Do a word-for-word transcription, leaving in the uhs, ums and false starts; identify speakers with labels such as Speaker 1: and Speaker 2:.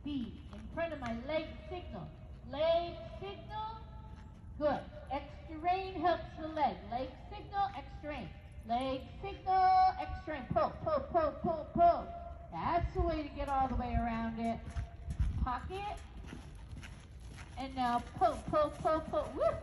Speaker 1: B, in front of my leg signal. Leg signal, good. Extra rein helps the leg. Leg signal, extra rein. Leg signal, extra rein. Pull, pull, pull, pull, pull. That's the way to get all the way around it. Pocket. And now pull, pull, pull, pull. Woo!